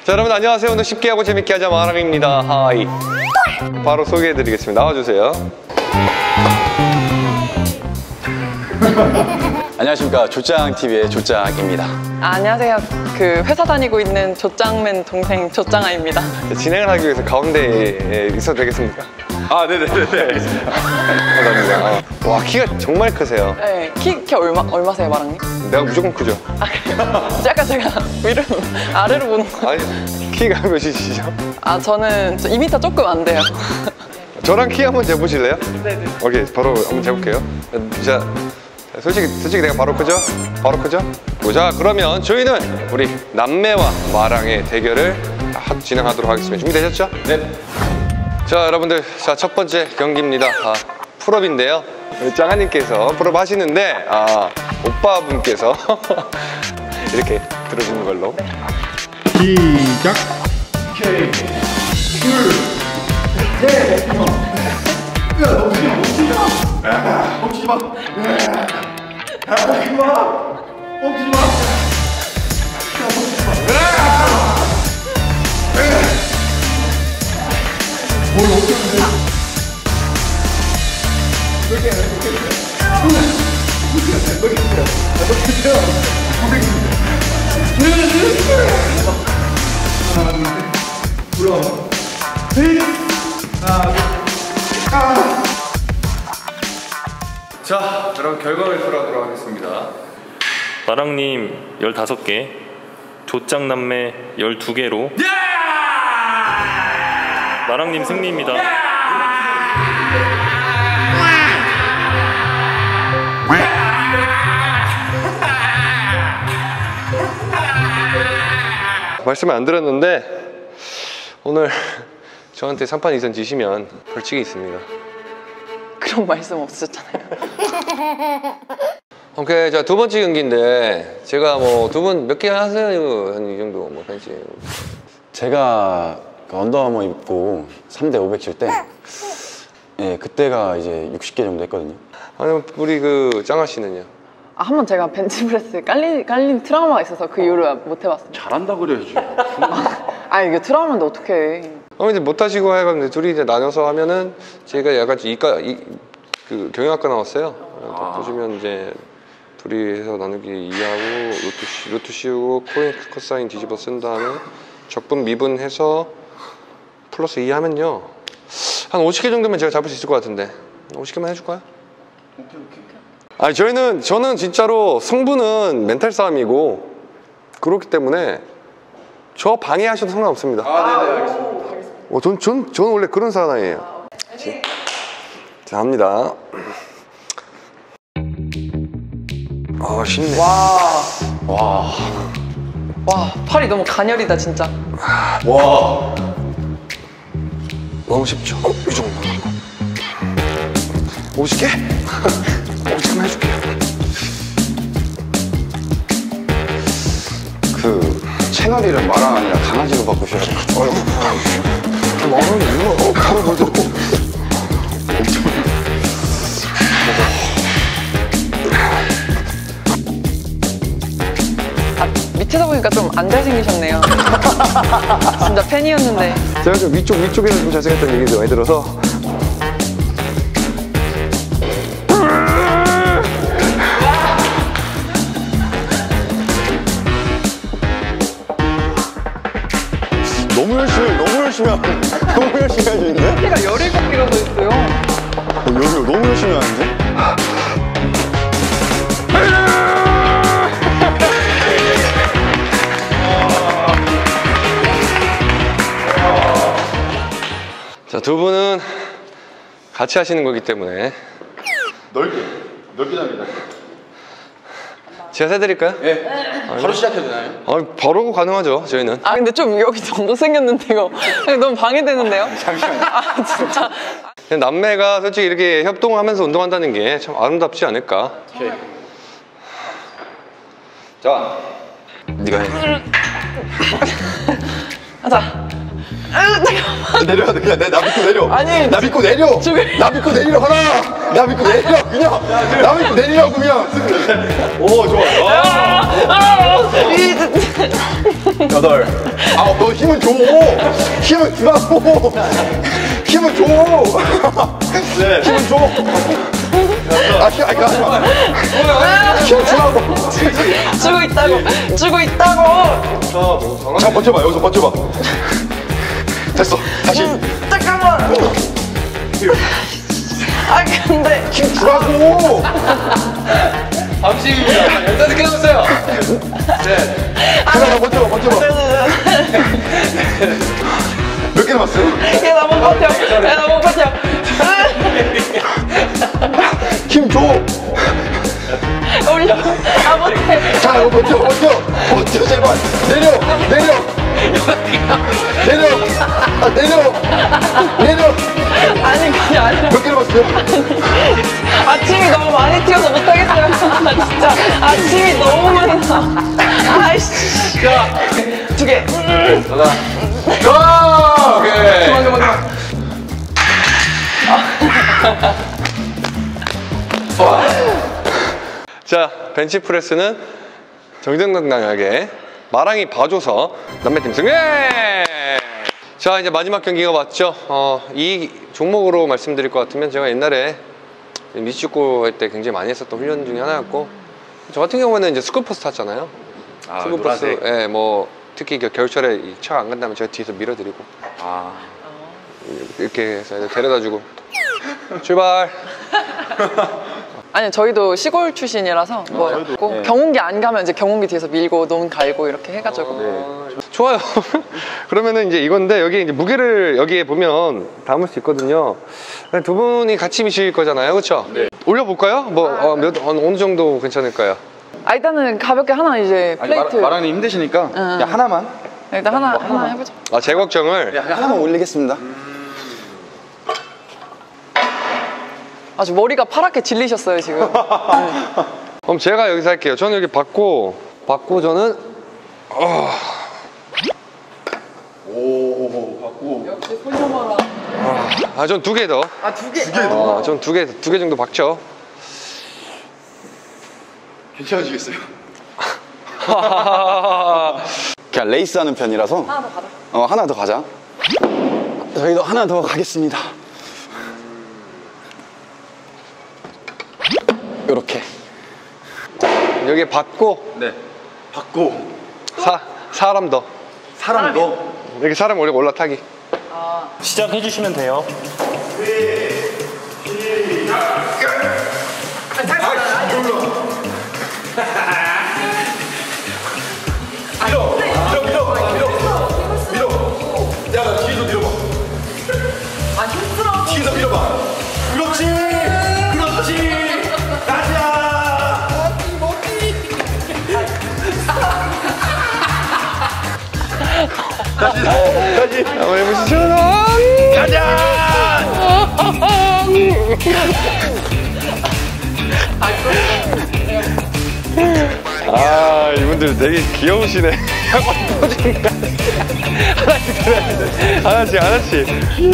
자, 여러분 안녕하세요. 오늘 쉽게 하고 재밌게 하자 마랑입니다. 하이. 바로 소개해드리겠습니다. 나와주세요. 안녕하십니까, 조짱TV의 조짱입니다. 안녕하세요. 그 회사 다니고 있는 조짱맨 동생 조짱아입니다. 진행을 하기 위해서 가운데에 있어도 되겠습니까? 아, 네네네. 알겠습니다. 감사합니다. 와, 키가 정말 크세요. 네, 키 얼마세요, 마랑님? 내가 무조건 크죠. 아, 그래요? 약간 제가 위로, 아래로 보는 거. 아니, 키가 몇이시죠? 아, 저는 2m 조금 안 돼요. 저랑 키 한번 재보실래요? 네네. 오케이, 바로 한번 재볼게요. 자, 솔직히 내가 바로 크죠? 바로 크죠? 자, 그러면 저희는 우리 남매와 마랑의 대결을 진행하도록 하겠습니다. 준비되셨죠? 네. 자, 여러분들, 자, 첫 번째 경기입니다. 풀업인데요. 우리 짱아님께서 풀업 하시는데, 오빠분께서 이렇게 들어주는 걸로. 시작! 오케이. 둘, 셋, 야, 멈추지 마! 멈추지 마! 멈추지 마! 멈추지 마! 뭘 어떻게 해? 몇 개야? 자, 여러분 결과를 돌아오도록 하겠습니다. 마랑님 15개, 조짱남매 12개로 마랑님 승리입니다. 말씀을 안 드렸는데 오늘 저한테 3판 2선 지시면 벌칙이 있습니다. 그런 말씀 없으셨잖아요. 오케이, 자, 두 번째 경기인데 제가 뭐 두 분 몇 개 하세요? 한 이 정도 뭐 팬츠. 제가 그 언더아머 입고 3대 500 칠 때, 예, 그때가 이제 60개 정도 했거든요. 아니, 우리 그 짱아 씨는요? 아, 한번 제가 벤치프레스 깔린 트라우마가 있어서 그 이후로 못 해봤어요. 잘한다 그래야지. 아, 이게 트라우마인데 어떡해. 이제 못 하시고 해가지고 둘이 이제 나눠서 하면은 제가 약간 그 경영학과 나왔어요. 보시면 이제 둘이 해서 나누기 2하고 루트 씌우고 코인 코사인 뒤집어 쓴 다음에 적분 미분 해서 플러스 2 하면요 한 50개 정도면 제가 잡을 수 있을 것 같은데 50개만 해줄까요? 오케이. 아니, 저는 진짜로 승부는 멘탈 싸움이고 그렇기 때문에 저 방해하셔도 상관없습니다. 아, 네네, 알겠습니다. 저는 원래 그런 사나이에요. 자, 합니다. 쉽네. 와, 팔이 너무 가녀리다, 진짜. 와. 너무 쉽죠? 이 정도. 50개? 50개만 해줄게요. 그 채널 이름 마랑 아니라 강아지로 바꾸셔야 돼요. 마랑이 이거 바로 먼저. 밑에서 보니까 좀 안 잘생기셨네요. 진짜 팬이었는데. 제가 좀 위쪽에서 좀 잘생겼다는 얘기도 많이 들어서. 너무 열심히 하시는데? 키가 17개라고 있어요. 너무 열심히 하는데? 자, 두 분은 같이 하시는 거기 때문에 넓게 답니다. 제가 세드릴까요? 예. 바로 시작해도 되나요? 바로 가능하죠, 저희는. 아, 근데 좀 여기 정도 생겼는데 이거 너무 방해되는데요? 잠시만요. 아, 진짜. 그냥 남매가 솔직히 이렇게 협동하면서 운동한다는 게 참 아름답지 않을까. 오케이. 자, 네가 해. 자. 잠깐만. 내려야 돼. 그냥 나 믿고 내려. 아니, 나 믿고 내려. 저기. 나 믿고 내리려 하라. 나 믿고 내리려 그냥. 나 믿고 내리라고 그냥. 오, 좋아. 여덟. 아, 너 힘을 줘. 힘을 주라고. 힘을 줘. 네. 힘을 줘. 아, 그러니까 하지 마. 힘을 주라고. 주고 있다고. 자, 버텨봐. 여기서 버텨봐. 됐어. 다시. 잠깐만. 아 근데 힘 주라고. 밤심입니다. 일단 늦게 남았어요. 잠깐만, 버텨봐. 몇 개 남았어요? 얘나 못 버텨. 얘나 못 버텨. 힘 줘. 올려. 아 못해. 자, 이거 버텨, 제발. 내려. 아니 그게 아니라 몇 개 남았어요? 아침이 너무 많이 튀어서 못하겠어요. 아 진짜 아침이 너무 많이 나. 아이씨. 두 개. 오케이. 그만. 자, 벤치프레스는 정정당당하게 마랑이 봐줘서 남매팀 승리! 자, 이제 마지막 경기가 왔죠. 이 종목으로 말씀드릴 것 같으면 제가 옛날에 미식축구 할 때 굉장히 많이 했었던 훈련 중에 하나였고, 저 같은 경우는 이제 스쿨버스 탔잖아요. 스쿨버스, 예, 뭐 특히 겨울철에 차 안 간다면 제가 뒤에서 밀어드리고 이렇게 해서 데려다주고 출발. 아니 저희도 시골 출신이라서 뭐 꼭 경운기 안 가면 이제 경운기 뒤에서 밀고 논 갈고 이렇게 해가지고. 좋아요. 그러면은 이제 이건데 여기 이제 무게를 여기에 보면 담을 수 있거든요. 두 분이 같이 미실 거잖아요, 그렇죠? 네. 올려볼까요? 뭐 어느 정도 괜찮을까요? 아 일단은 가볍게 하나 이제 플레이트. 마랑님 힘드시니까 그냥 하나만. 일단 하나 해보자. 제 걱정을 하나만 올리겠습니다. 아주 머리가 파랗게 질리셨어요 지금. 그럼 제가 여기서 할게요. 저는 여기 받고 저는 받고. 역시 폴리머라. 전 두 개 더. 두 개. 전 두 개 정도 박죠. 괜찮아지겠어요? 그냥 레이스 하는 편이라서 하나 더 가자. 하나 더 가자. 저희도 하나 더 가겠습니다. 이렇게. 여기 받고 네. 받고. 사람 더. 사람도. 여기 사람 올라타기. 시작해 주시면 돼요. 야, 나 뒤에서 밀어봐. 아 힘들어. 뒤에서 밀어봐. 그렇지. 가자. 다시. 한번 해보시죠. 이분들 되게 귀여우시네. 하나씩.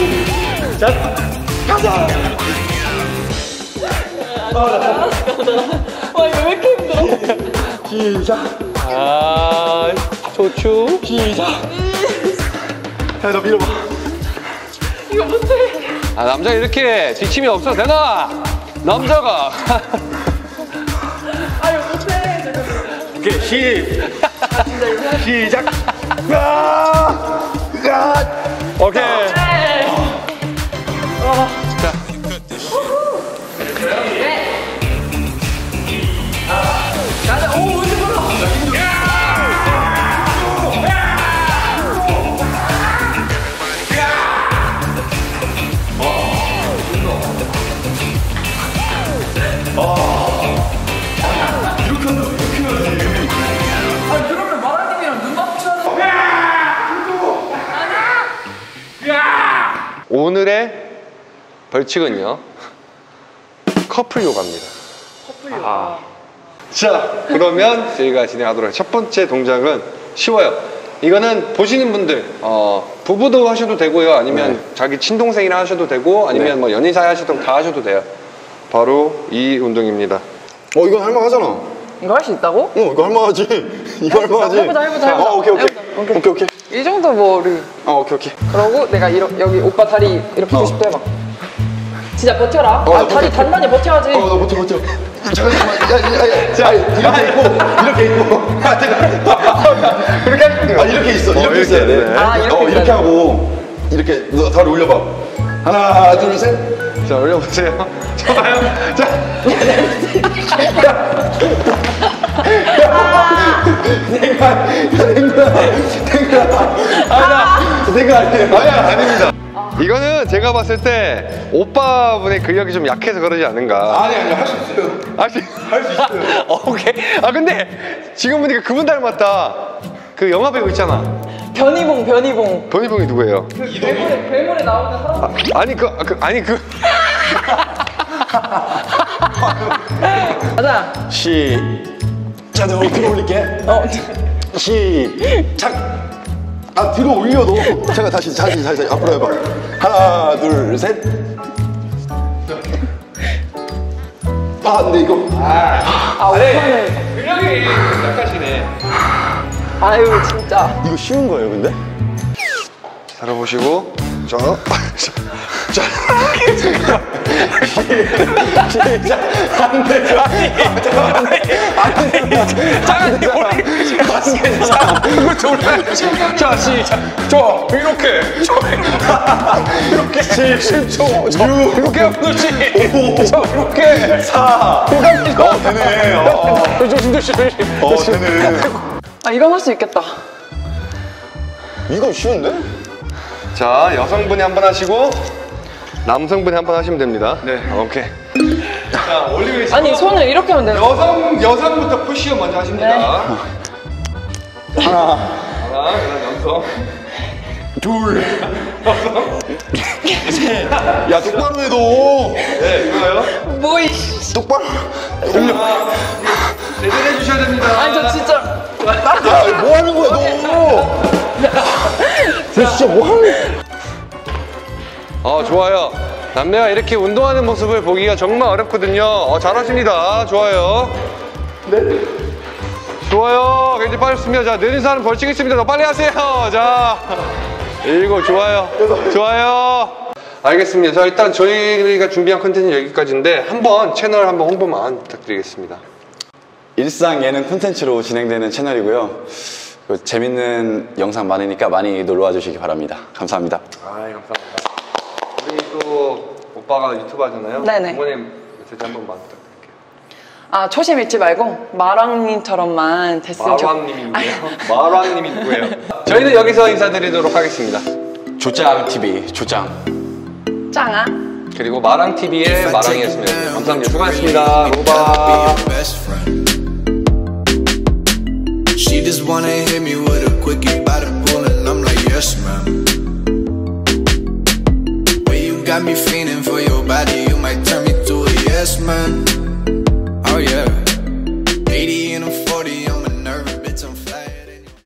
와 이거 왜 이렇게 힘들어? 시작. 좋죠. 야, 너 밀어봐. 이거 못해. 남자 이렇게 뒷힘이 없어도 되나? 남자가. 아 이거 못해. 오케이, 시작. 오케이. 그러면 마라님이랑 눈 맞춰야 오늘의 벌칙은요, 커플 요가입니다. 자, 그러면 저희가 진행하도록 첫 번째 동작은 쉬워요. 이거는 보시는 분들 부부도 하셔도 되고요, 아니면 자기 친동생이랑 하셔도 되고, 아니면 뭐 연인 사이 하셔도 다 하셔도 돼요. 바로 이 운동입니다. 이건 할만하잖아. 이거 할 수 있다고? 이거 할만하지. 이거 할만하지. 해보자. 오케이. 이 정도 뭐 우리. 오케이. 그러고 내가 여기 오빠 다리 이렇게 90도 해봐. 진짜 버텨라. 나 다리 단단히 버텨야지. 나 버텨. 잠깐만. 야, 이렇게 있고. 그렇게 할게요. 이렇게 있어. 이렇게 있어야 돼. 이렇게 하고 이렇게 너 다리 올려봐. 하나, 둘, 셋. 자, 올려보세요. 좋아요. 자. 아닙니다. 이거는 제가 봤을 때 오빠분의 근력이 좀 약해서 그러지 않은가. 아니, 할 수 있어요. 할 수 있어요. 오케이. 근데 지금 보니까 그분 닮았다. 그 영화 배우 있잖아. 변희봉. 변희봉이 누구예요? 괴물에 나오는 사람. 아니 그 가자. 시작. 내가 뒤로 올릴게. 시작. 뒤로 올려도. 잠깐 다시 앞으로 해봐. 하나, 둘, 셋. 근데 이거. 오빠는. 근력이 약하시네. 아유 진짜. 이거 쉬운 거예요, 근데? 살아보시고. 자. 자, 시작. 이렇게. 이렇게 하면 되지. 이렇게. 4. 되네. 조심. 되네. 이건 할 수 있겠다. 이거 쉬운데? 자, 여성분이 한 번 하시고 남성분이 한 번 하시면 됩니다. 네. 오케이. 자, 올리브 아니 손을 이렇게 하면 되는. 여성부터 푸시업 먼저 하십니다. 하나, 그다음 남성. 둘. 야, 똑바로 해도. 네, 이거요. 뭐이. 똑바로. 제대로 해주셔야 됩니다. 아니 저 진짜. 야, 뭐 하는 거야, 너? 너 진짜 뭐 하는 거야? 좋아요. 남매가 이렇게 운동하는 모습을 보기가 정말 어렵거든요. 잘하십니다. 좋아요. 네. 좋아요. 굉장히 빠졌습니다. 자, 느린 사람 벌칙 있습니다. 더 빨리 하세요. 자, 7, 좋아요. 알겠습니다. 자, 일단 저희가 준비한 컨텐츠는 여기까지인데 한번 채널 한번 홍보만 부탁드리겠습니다. 일상 예능 콘텐츠로 진행되는 채널이고요. 재밌는 영상 많으니까 많이 놀러와 주시기 바랍니다. 감사합니다. 감사합니다. 우리 또 오빠가 유튜브 하잖아요. 네네. 부모님 메시지 한 번만 부탁드릴게요. 초심 잃지 말고 마랑님처럼만 됐으면 마왕님이 누구예요? 마왕님이 누구예요? 저희는 여기서 인사드리도록 하겠습니다. 조짱TV, 조짱. 짱아. 그리고 마랑TV의 마랑이었습니다. 감사합니다. 수고하셨습니다. 로바. She just wanna hit me with a quickie by the pool and I'm like, yes, ma'am. Way you got me feeling for your body, you might turn me to a yes, man. Oh yeah, 80 in a